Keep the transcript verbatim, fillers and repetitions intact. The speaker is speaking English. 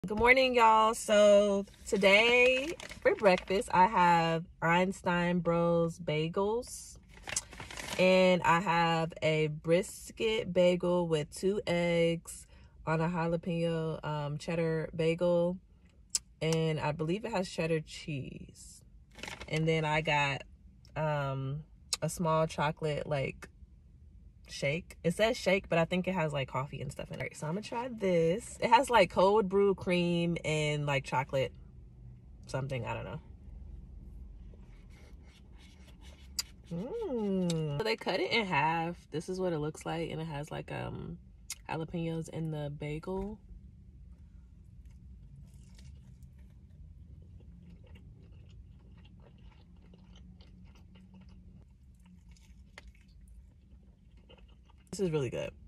Good morning, y'all. So today for breakfast I have Einstein Bros bagels, and I have a brisket bagel with two eggs on a jalapeno um, cheddar bagel, and I believe it has cheddar cheese. And then I got um, a small chocolate like shake. It says shake, but I think it has like coffee and stuff in it. Right, so I'm gonna try this. It has like cold brew cream and like chocolate something, I don't know. Mmm. So they cut it in half. This is what it looks like, and it has like um jalapenos in the bagel. This is really good.